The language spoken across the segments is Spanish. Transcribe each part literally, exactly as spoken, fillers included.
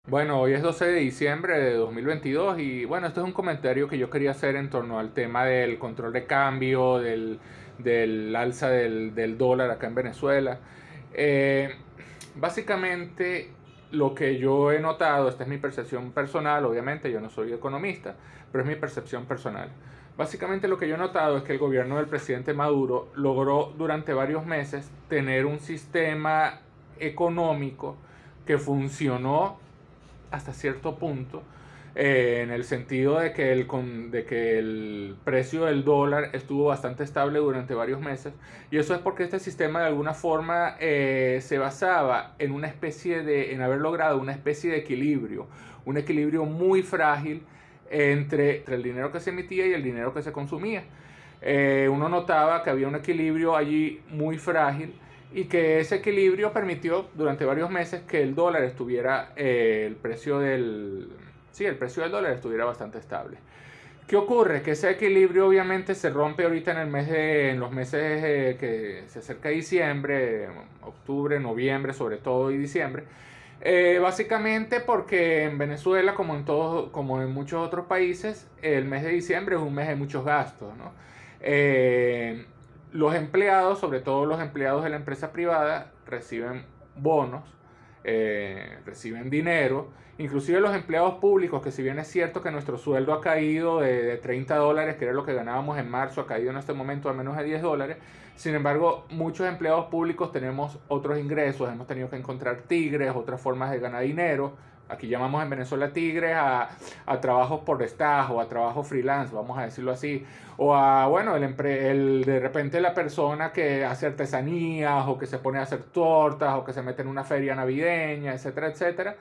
Bueno, hoy es doce de diciembre de dos mil veintidós y bueno, este es un comentario que yo quería hacer en torno al tema del control de cambio, del, del alza del, del dólar acá en Venezuela. Eh, Básicamente lo que yo he notado, esta es mi percepción personal, obviamente yo no soy economista, pero es mi percepción personal. Básicamente lo que yo he notado es que el gobierno del presidente Maduro logró durante varios meses tener un sistema económico que funcionó hasta cierto punto, eh, en el sentido de que, el, con, de que el precio del dólar estuvo bastante estable durante varios meses, y eso es porque este sistema de alguna forma eh, se basaba en una especie de, en haber logrado una especie de equilibrio, un equilibrio muy frágil entre, entre el dinero que se emitía y el dinero que se consumía. Eh, uno notaba que había un equilibrio allí muy frágil y que ese equilibrio permitió durante varios meses que el dólar estuviera, eh, el precio del, sí, el precio del dólar estuviera bastante estable. ¿Qué ocurre? Que ese equilibrio obviamente se rompe ahorita en el mes de, en los meses eh, que se acerca diciembre, octubre, noviembre, sobre todo y diciembre. Eh, básicamente porque en Venezuela, como en todos, como en muchos otros países, el mes de diciembre es un mes de muchos gastos, ¿no? Eh, los empleados, sobre todo los empleados de la empresa privada, reciben bonos, eh, reciben dinero, inclusive los empleados públicos, que si bien es cierto que nuestro sueldo ha caído de, de treinta dólares, que era lo que ganábamos en marzo, ha caído en este momento a menos de diez dólares, sin embargo, muchos empleados públicos tenemos otros ingresos, hemos tenido que encontrar tigres, otras formas de ganar dinero. Aquí llamamos en Venezuela tigres a, a trabajos por staff o a trabajos freelance, vamos a decirlo así. O a, bueno, el, el, de repente la persona que hace artesanías o que se pone a hacer tortas o que se mete en una feria navideña, etcétera, etcétera.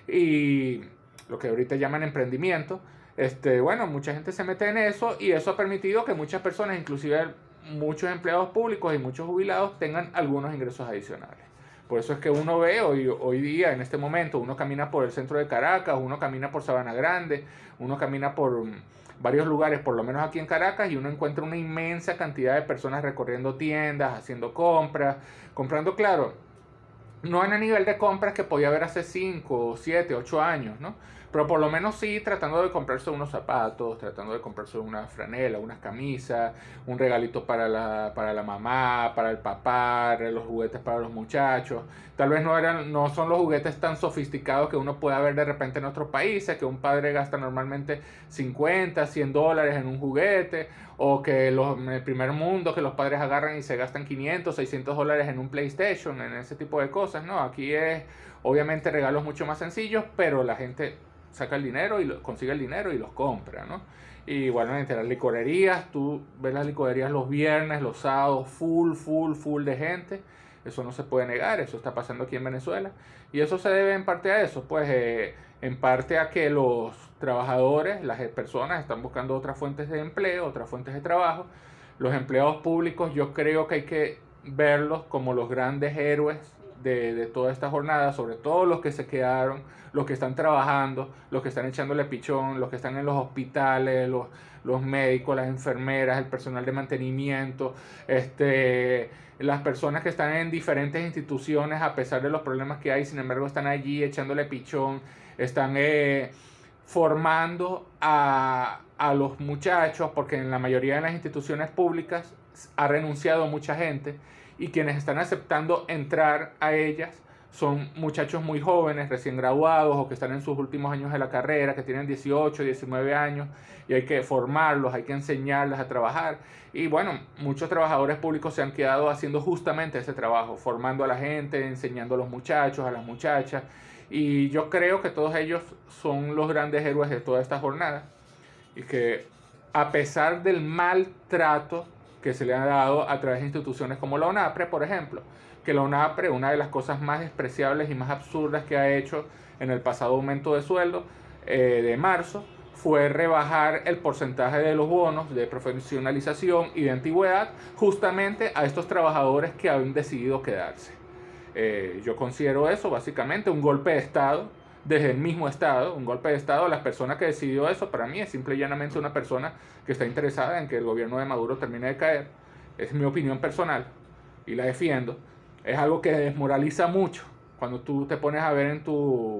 Y lo que ahorita llaman emprendimiento. Este, bueno, mucha gente se mete en eso y eso ha permitido que muchas personas, inclusive muchos empleados públicos y muchos jubilados, tengan algunos ingresos adicionales. Por eso es que uno ve hoy, hoy día, en este momento, uno camina por el centro de Caracas, uno camina por Sabana Grande, uno camina por varios lugares, por lo menos aquí en Caracas, y uno encuentra una inmensa cantidad de personas recorriendo tiendas, haciendo compras, comprando, claro, no en el nivel de compras que podía haber hace cinco, siete, ocho años, ¿no? Pero por lo menos sí tratando de comprarse unos zapatos, tratando de comprarse una franela, unas camisas, un regalito para la, para la mamá, para el papá, los juguetes para los muchachos. Tal vez no, eran, no son los juguetes tan sofisticados que uno pueda ver de repente en otros países, que un padre gasta normalmente cincuenta, cien dólares en un juguete, o que los, en el primer mundo que los padres agarran y se gastan quinientos, seiscientos dólares en un PlayStation, en ese tipo de cosas, ¿no? Aquí es obviamente regalos mucho más sencillos, pero la gente saca el dinero y lo, consigue el dinero y los compra, ¿no? Y igualmente las licorerías, tú ves las licorerías los viernes, los sábados, full, full, full de gente. Eso no se puede negar, eso está pasando aquí en Venezuela. Y eso se debe en parte a eso, pues eh, en parte a que los trabajadores, las personas están buscando otras fuentes de empleo, otras fuentes de trabajo. Los empleados públicos yo creo que hay que verlos como los grandes héroes de, de toda esta jornada, sobre todo los que se quedaron, los que están trabajando, los que están echándole pichón, los que están en los hospitales, los, los médicos, las enfermeras, el personal de mantenimiento, este, las personas que están en diferentes instituciones a pesar de los problemas que hay, sin embargo están allí echándole pichón, están eh, formando a, a los muchachos, porque en la mayoría de las instituciones públicas ha renunciado mucha gente y quienes están aceptando entrar a ellas son muchachos muy jóvenes, recién graduados o que están en sus últimos años de la carrera, que tienen dieciocho, diecinueve años y hay que formarlos, hay que enseñarles a trabajar. Y bueno, muchos trabajadores públicos se han quedado haciendo justamente ese trabajo, formando a la gente, enseñando a los muchachos, a las muchachas. Y yo creo que todos ellos son los grandes héroes de toda esta jornada y que a pesar del maltrato que se le ha dado a través de instituciones como la ONAPRE, por ejemplo, que la ONAPRE, una de las cosas más despreciables y más absurdas que ha hecho en el pasado aumento de sueldo eh, de marzo, fue rebajar el porcentaje de los bonos de profesionalización y de antigüedad justamente a estos trabajadores que habían decidido quedarse. Eh, yo considero eso básicamente un golpe de Estado, desde el mismo Estado, un golpe de Estado. La persona que decidió eso para mí es simple y llanamente una persona que está interesada en que el gobierno de Maduro termine de caer. Es mi opinión personal y la defiendo. Es algo que desmoraliza mucho cuando tú te pones a ver en tu,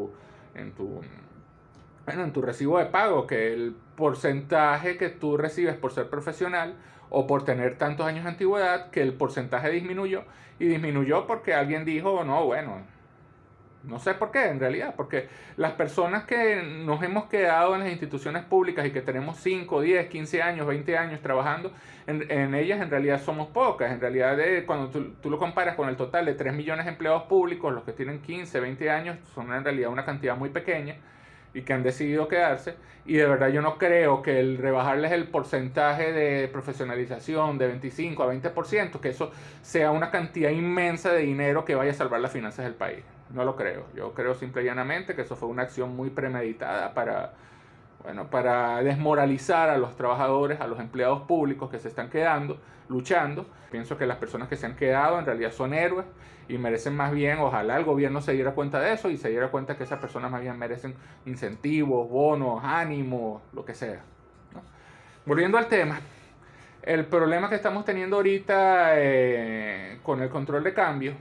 en tu, bueno, en tu recibo de pago, que el porcentaje que tú recibes por ser profesional o por tener tantos años de antigüedad, que el porcentaje disminuyó, y disminuyó porque alguien dijo, no, bueno, no sé por qué, en realidad, porque las personas que nos hemos quedado en las instituciones públicas y que tenemos cinco, diez, quince años, veinte años trabajando, en, en ellas en realidad somos pocas. En realidad, de, cuando tú, tú lo comparas con el total de tres millones de empleados públicos, los que tienen quince, veinte años, son en realidad una cantidad muy pequeña y que han decidido quedarse. Y de verdad yo no creo que el rebajarles el porcentaje de profesionalización de veinticinco a veinte por ciento, que eso sea una cantidad inmensa de dinero que vaya a salvar las finanzas del país. No lo creo. Yo creo simple y llanamente que eso fue una acción muy premeditada para, bueno, para desmoralizar a los trabajadores, a los empleados públicos que se están quedando, luchando. Pienso que las personas que se han quedado en realidad son héroes y merecen más bien, ojalá el gobierno se diera cuenta de eso y se diera cuenta que esas personas más bien merecen incentivos, bonos, ánimos, lo que sea, ¿no? Volviendo al tema, el problema que estamos teniendo ahorita eh, con el control de cambio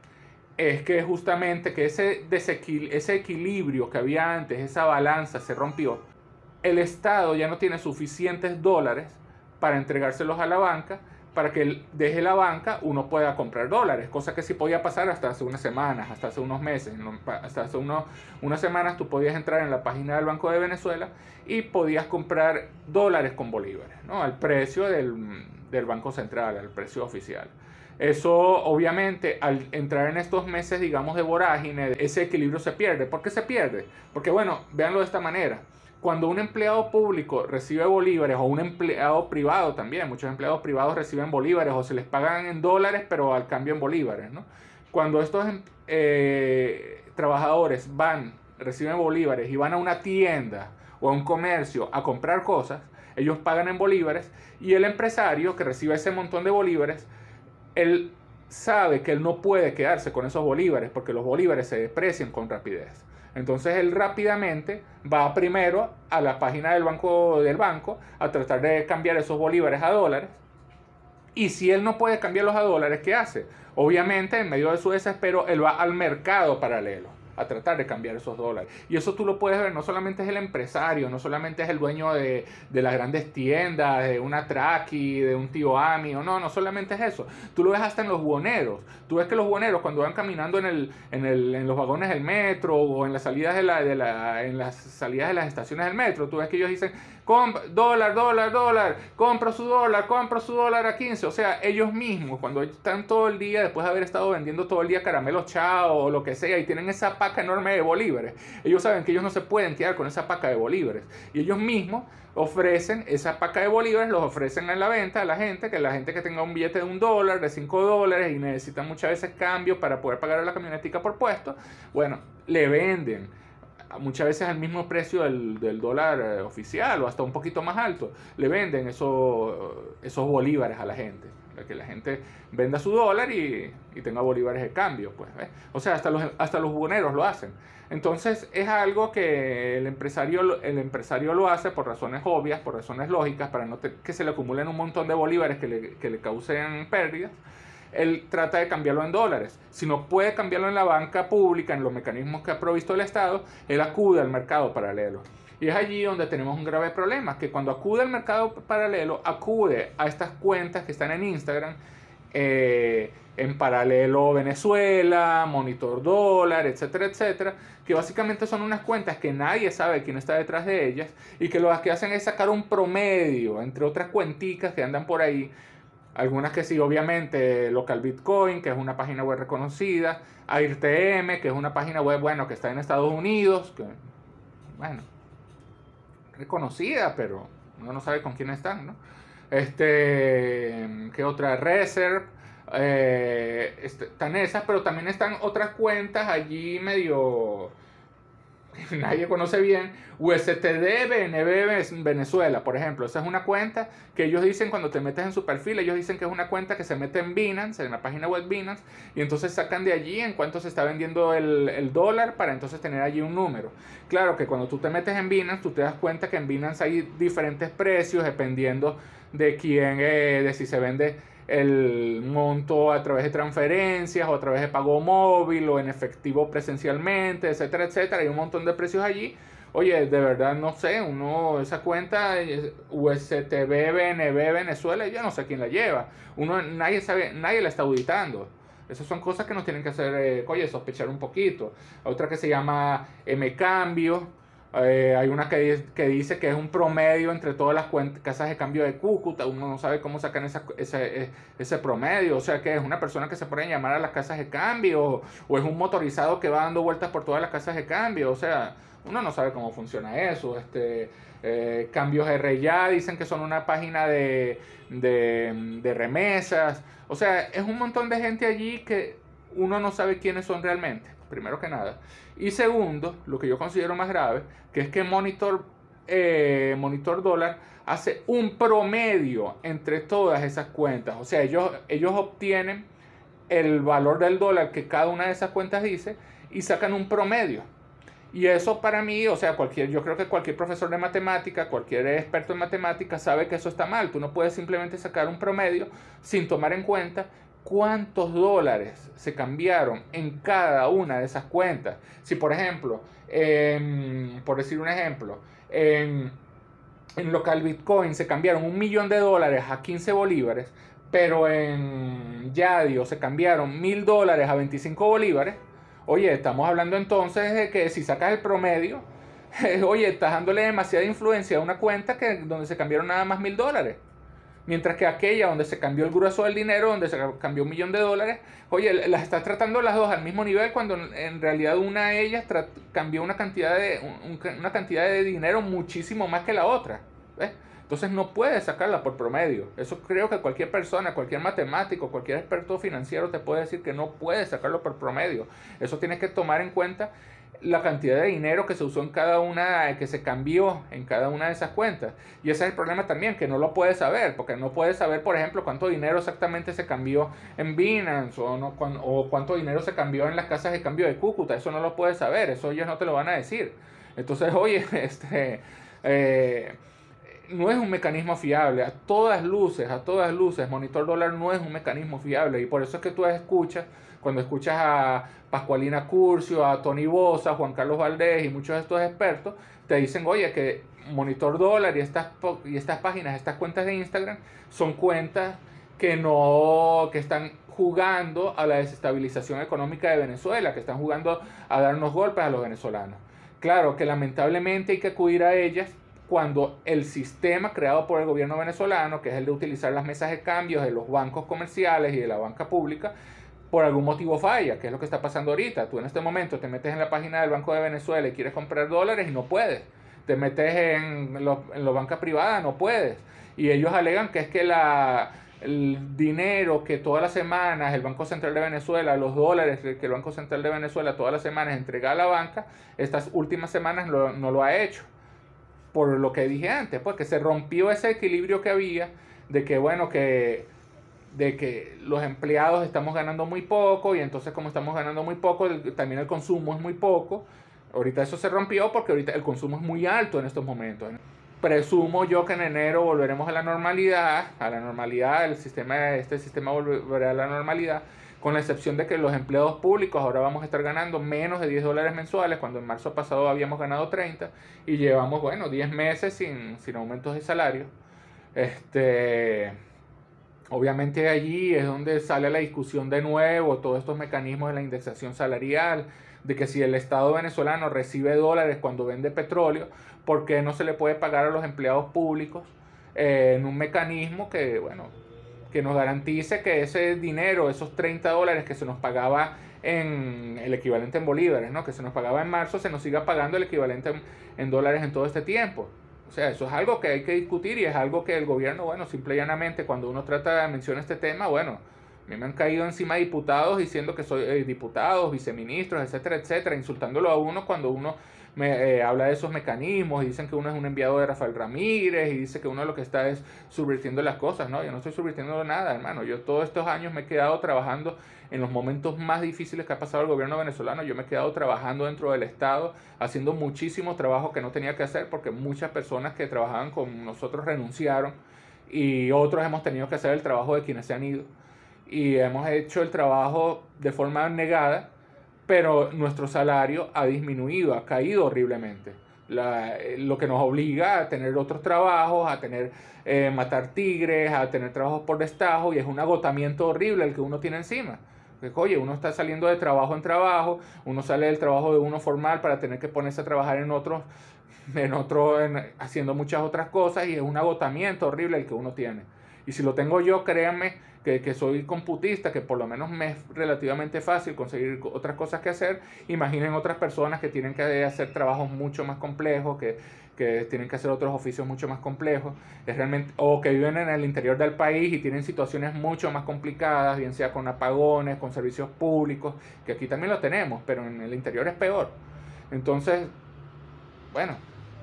es que justamente que ese, desequil ese equilibrio que había antes, esa balanza se rompió. El Estado ya no tiene suficientes dólares para entregárselos a la banca, para que desde la banca uno pueda comprar dólares, cosa que sí podía pasar hasta hace unas semanas, hasta hace unos meses. Hasta hace unos, unas semanas tú podías entrar en la página del Banco de Venezuela y podías comprar dólares con bolívares, ¿no? Al precio del, del Banco Central, al precio oficial. Eso obviamente al entrar en estos meses, digamos, de vorágine, ese equilibrio se pierde. ¿Por qué se pierde? Porque bueno, véanlo de esta manera. Cuando un empleado público recibe bolívares, o un empleado privado también, muchos empleados privados reciben bolívares o se les pagan en dólares pero al cambio en bolívares, ¿no? Cuando estos eh, trabajadores van, reciben bolívares y van a una tienda o a un comercio a comprar cosas, ellos pagan en bolívares y el empresario que recibe ese montón de bolívares, él sabe que él no puede quedarse con esos bolívares porque los bolívares se deprecian con rapidez. Entonces él rápidamente va primero a la página del banco, del banco a tratar de cambiar esos bolívares a dólares. Y si él no puede cambiarlos a dólares, ¿qué hace? Obviamente, en medio de su desespero, él va al mercado paralelo a tratar de cambiar esos dólares. Y eso tú lo puedes ver, no solamente es el empresario, no solamente es el dueño de, de las grandes tiendas, de una Traki, de un tío Ami, o no, no solamente es eso. Tú lo ves hasta en los buhoneros. Tú ves que los buhoneros cuando van caminando en, el, en, el, en los vagones del metro o en las salidas de, la, de, la, en las salidas de las estaciones del metro, tú ves que ellos dicen, dólar, dólar, dólar, compro su dólar, compro su dólar a quince. O sea, ellos mismos, cuando están todo el día, después de haber estado vendiendo todo el día caramelos Chao o lo que sea, y tienen esa paca enorme de bolívares, ellos saben que ellos no se pueden quedar con esa paca de bolívares. Y ellos mismos ofrecen esa paca de bolívares, los ofrecen en la venta a la gente, que la gente que tenga un billete de un dólar, de cinco dólares y necesita muchas veces cambio para poder pagar a la camionetica por puesto, bueno, le venden muchas veces al mismo precio del, del dólar eh, oficial o hasta un poquito más alto. Le venden eso, esos bolívares a la gente, para que la gente venda su dólar y, y tenga bolívares de cambio, pues, ¿ves? O sea, hasta los, hasta los buhoneros lo hacen. Entonces es algo que el empresario, el empresario lo hace por razones obvias, por razones lógicas, para no te, que se le acumulen un montón de bolívares que le, que le causen pérdidas. Él trata de cambiarlo en dólares. Si no puede cambiarlo en la banca pública, en los mecanismos que ha provisto el Estado, él acude al mercado paralelo. Y es allí donde tenemos un grave problema, que cuando acude al mercado paralelo, acude a estas cuentas que están en Instagram, eh, en paralelo Venezuela, Monitor Dólar, etcétera, etcétera, que básicamente son unas cuentas que nadie sabe quién está detrás de ellas y que lo que hacen es sacar un promedio entre otras cuenticas que andan por ahí. Algunas que sí, obviamente, Local Bitcoin, que es una página web reconocida, A I R T M, que es una página web, bueno, que está en Estados Unidos, que, bueno, reconocida, pero uno no sabe con quién están, ¿no? Este, ¿qué otra? Reserve, eh, están esas, pero también están otras cuentas allí medio... nadie conoce bien. U S T D B N B Venezuela, por ejemplo, esa es una cuenta que ellos dicen, cuando te metes en su perfil, ellos dicen que es una cuenta que se mete en Binance, en la página web Binance, y entonces sacan de allí en cuánto se está vendiendo el, el dólar para entonces tener allí un número. Claro que cuando tú te metes en Binance, tú te das cuenta que en Binance hay diferentes precios dependiendo de quién, eh, de si se vende el monto a través de transferencias o a través de pago móvil o en efectivo presencialmente, etcétera, etcétera. Hay un montón de precios allí. Oye, de verdad no sé, uno, esa cuenta U S T B, B N B, Venezuela, yo no sé quién la lleva. Uno, nadie sabe, nadie la está auditando. Esas son cosas que nos tienen que hacer, eh, oye, sospechar un poquito. Otra que se llama M Cambio. Eh, hay una que, que dice que es un promedio entre todas las cuentas, casas de cambio de Cúcuta. Uno no sabe cómo sacan esa, ese, ese promedio. O sea, que es una persona que se pone a llamar a las casas de cambio, o, o es un motorizado que va dando vueltas por todas las casas de cambio. O sea, uno no sabe cómo funciona eso. Este, eh, Cambios R ya dicen que son una página de, de, de remesas. O sea, es un montón de gente allí que uno no sabe quiénes son realmente, primero que nada. Y segundo, lo que yo considero más grave, que es que Monitor, eh, Monitor Dólar hace un promedio entre todas esas cuentas. O sea, ellos, ellos obtienen el valor del dólar que cada una de esas cuentas dice y sacan un promedio. Y eso para mí, o sea, cualquier, yo creo que cualquier profesor de matemática, cualquier experto en matemática sabe que eso está mal. Tú no puedes simplemente sacar un promedio sin tomar en cuenta cuántos dólares se cambiaron en cada una de esas cuentas. Si por ejemplo, eh, por decir un ejemplo, en, en local Bitcoin se cambiaron un millón de dólares a quince bolívares, pero en Yadio se cambiaron mil dólares a veinticinco bolívares. Oye, estamos hablando entonces de que si sacas el promedio, eh, oye, estás dándole demasiada influencia a una cuenta que, donde se cambiaron nada más mil dólares. Mientras que aquella donde se cambió el grueso del dinero, donde se cambió un millón de dólares, oye, las estás tratando las dos al mismo nivel cuando en realidad una de ellas cambió una cantidad, de, un, una cantidad de dinero muchísimo más que la otra. ¿Ves? Entonces no puedes sacarla por promedio. Eso creo que cualquier persona, cualquier matemático, cualquier experto financiero te puede decir que no puedes sacarlo por promedio. Eso tienes que tomar en cuenta la cantidad de dinero que se usó en cada una, que se cambió en cada una de esas cuentas. Y ese es el problema también, que no lo puedes saber, porque no puedes saber, por ejemplo, cuánto dinero exactamente se cambió en Binance o, no, o cuánto dinero se cambió en las casas de cambio de Cúcuta. Eso no lo puedes saber, eso ellos no te lo van a decir. Entonces, oye, este... Eh, no es un mecanismo fiable, a todas luces, a todas luces, Monitor Dólar no es un mecanismo fiable, y por eso es que tú escuchas, cuando escuchas a Pascualina Curcio, a Tony Bosa, a Juan Carlos Valdés y muchos de estos expertos, te dicen, oye, que Monitor Dólar y estas, y estas páginas, estas cuentas de Instagram, son cuentas que no, que están jugando a la desestabilización económica de Venezuela, que están jugando a darnos golpes a los venezolanos. Claro que lamentablemente hay que acudir a ellas cuando el sistema creado por el gobierno venezolano, que es el de utilizar las mesas de cambios de los bancos comerciales y de la banca pública, por algún motivo falla, que es lo que está pasando ahorita. Tú en este momento te metes en la página del Banco de Venezuela y quieres comprar dólares y no puedes. Te metes en los en bancas privadas, no puedes. Y ellos alegan que es que la, el dinero que todas las semanas el Banco Central de Venezuela, los dólares que el Banco Central de Venezuela todas las semanas entrega a la banca, estas últimas semanas lo, no lo ha hecho. Por lo que dije antes, pues que se rompió ese equilibrio que había de que, bueno, que, de que los empleados estamos ganando muy poco y entonces como estamos ganando muy poco, también el consumo es muy poco. Ahorita eso se rompió porque ahorita el consumo es muy alto en estos momentos. Presumo yo que en enero volveremos a la normalidad, a la normalidad, el sistema, este sistema volverá a la normalidad, con la excepción de que los empleados públicos ahora vamos a estar ganando menos de diez dólares mensuales, cuando en marzo pasado habíamos ganado treinta, y llevamos, bueno, diez meses sin, sin aumentos de salario. Este, obviamente allí es donde sale la discusión de nuevo, todos estos mecanismos de la indexación salarial, de que si el Estado venezolano recibe dólares cuando vende petróleo, ¿por qué no se le puede pagar a los empleados públicos eh, en un mecanismo que, bueno, que nos garantice que ese dinero, esos treinta dólares que se nos pagaba en el equivalente en bolívares, ¿no? Que se nos pagaba en marzo, se nos siga pagando el equivalente en, en dólares en todo este tiempo? O sea, eso es algo que hay que discutir y es algo que el gobierno, bueno, simple y llanamente, cuando uno trata de mencionar este tema, bueno, a mí me han caído encima diputados diciendo que soy eh, diputados, viceministros, etcétera, etcétera, insultándolo a uno cuando uno me, eh, habla de esos mecanismos y dicen que uno es un enviado de Rafael Ramírez y dice que uno lo que está es subvirtiendo las cosas. No, yo no estoy subvirtiendo nada, hermano. Yo todos estos años me he quedado trabajando en los momentos más difíciles que ha pasado el gobierno venezolano. Yo me he quedado trabajando dentro del Estado, haciendo muchísimo trabajo que no tenía que hacer porque muchas personas que trabajaban con nosotros renunciaron. y otros hemos tenido que hacer el trabajo de quienes se han ido. Y hemos hecho el trabajo de forma negada, pero nuestro salario ha disminuido, ha caído horriblemente. La, lo que nos obliga a tener otros trabajos, a tener eh, matar tigres, a tener trabajos por destajo, y es un agotamiento horrible el que uno tiene encima. Porque, oye, uno está saliendo de trabajo en trabajo, uno sale del trabajo de uno formal para tener que ponerse a trabajar en otros, en otro, en, haciendo muchas otras cosas, y es un agotamiento horrible el que uno tiene. Y si lo tengo yo, créanme que, que soy computista, que por lo menos me es relativamente fácil conseguir otras cosas que hacer. Imaginen otras personas que tienen que hacer trabajos mucho más complejos, que, que tienen que hacer otros oficios mucho más complejos, es realmente, o que viven en el interior del país y tienen situaciones mucho más complicadas, bien sea con apagones, con servicios públicos, que aquí también lo tenemos, pero en el interior es peor. Entonces, bueno,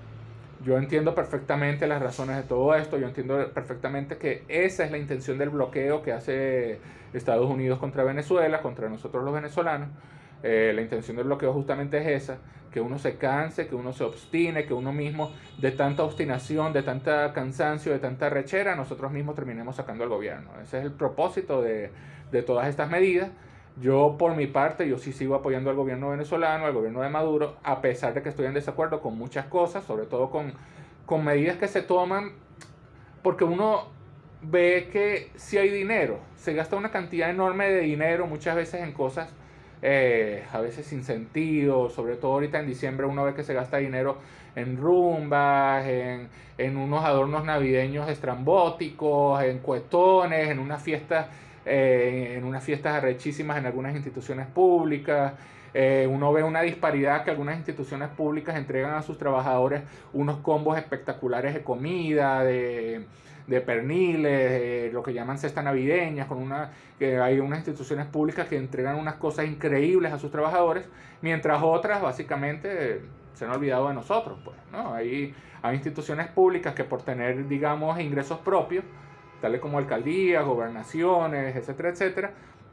yo entiendo perfectamente las razones de todo esto, yo entiendo perfectamente que esa es la intención del bloqueo que hace Estados Unidos contra Venezuela, contra nosotros los venezolanos. Eh, la intención del bloqueo justamente es esa, que uno se canse, que uno se obstine, que uno mismo de tanta obstinación, de tanta cansancio, de tanta rechera, nosotros mismos terminemos sacando al gobierno. Ese es el propósito de, de todas estas medidas. Yo, por mi parte, yo sí sigo apoyando al gobierno venezolano, al gobierno de Maduro, a pesar de que estoy en desacuerdo con muchas cosas, sobre todo con, con medidas que se toman, porque uno ve que si hay dinero, se gasta una cantidad enorme de dinero muchas veces en cosas, eh, a veces sin sentido, sobre todo ahorita en diciembre uno ve que se gasta dinero en rumbas, en, en unos adornos navideños estrambóticos, en cuetones, en unas fiestas eh, en unas fiestas arrechísimas en algunas instituciones públicas. Eh, uno ve una disparidad, que algunas instituciones públicas entregan a sus trabajadores unos combos espectaculares de comida, de, de perniles, de lo que llaman cesta navideñas, con una, que hay unas instituciones públicas que entregan unas cosas increíbles a sus trabajadores, mientras otras básicamente se han olvidado de nosotros, pues, ¿no? Hay, hay instituciones públicas que por tener, digamos, ingresos propios, tales como alcaldías, gobernaciones, etcétera, etcétera,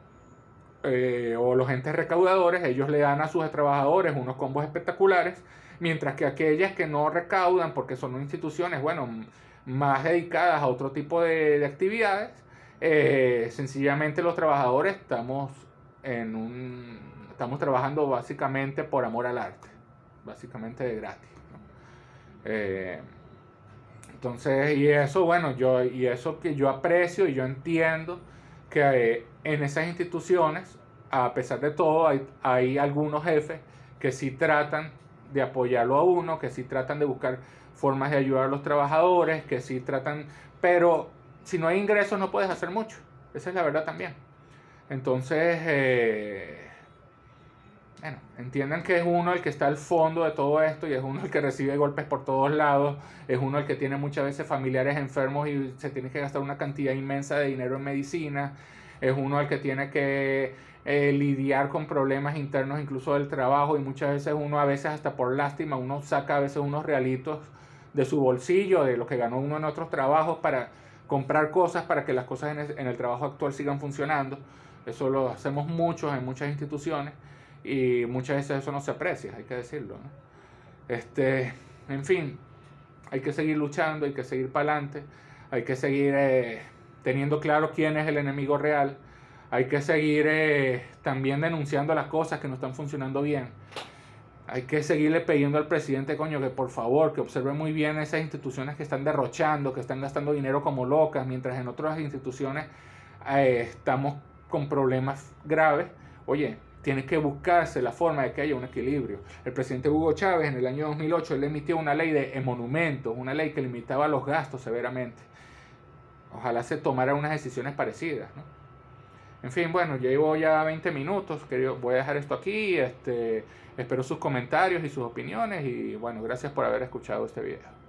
eh, o los entes recaudadores, ellos le dan a sus trabajadores unos combos espectaculares, mientras que aquellas que no recaudan, porque son instituciones, bueno, más dedicadas a otro tipo de, de actividades, eh, sencillamente los trabajadores estamos en un, estamos trabajando básicamente por amor al arte, básicamente de gratis, ¿no? Eh, Entonces, y eso, bueno, yo, y eso que yo aprecio y yo entiendo que eh, en esas instituciones, a pesar de todo, hay, hay algunos jefes que sí tratan de apoyarlo a uno, que sí tratan de buscar formas de ayudar a los trabajadores, que sí tratan, pero si no hay ingresos no puedes hacer mucho, esa es la verdad también. Entonces, eh, bueno, entiendan que es uno el que está al fondo de todo esto, y es uno el que recibe golpes por todos lados, es uno el que tiene muchas veces familiares enfermos y se tiene que gastar una cantidad inmensa de dinero en medicina, es uno el que tiene que eh, lidiar con problemas internos incluso del trabajo, y muchas veces uno, a veces hasta por lástima, uno saca a veces unos realitos de su bolsillo, de lo que ganó uno en otros trabajos, para comprar cosas para que las cosas en el, en el trabajo actual sigan funcionando. Eso lo hacemos muchos en muchas instituciones, y muchas veces eso no se aprecia, hay que decirlo, ¿no? Este, en fin, hay que seguir luchando, hay que seguir para adelante, hay que seguir eh, teniendo claro quién es el enemigo real, hay que seguir eh, también denunciando las cosas que no están funcionando bien, hay que seguirle pidiendo al presidente, coño, que por favor, que observe muy bien esas instituciones que están derrochando, que están gastando dinero como locas, mientras en otras instituciones eh, estamos con problemas graves. Oye, tiene que buscarse la forma de que haya un equilibrio. El presidente Hugo Chávez en el año dos mil ocho, él emitió una ley de monumentos, una ley que limitaba los gastos severamente. Ojalá se tomaran unas decisiones parecidas, ¿no? En fin, bueno, llevo ya veinte minutos, querido, voy a dejar esto aquí, este, espero sus comentarios y sus opiniones, y bueno, gracias por haber escuchado este video.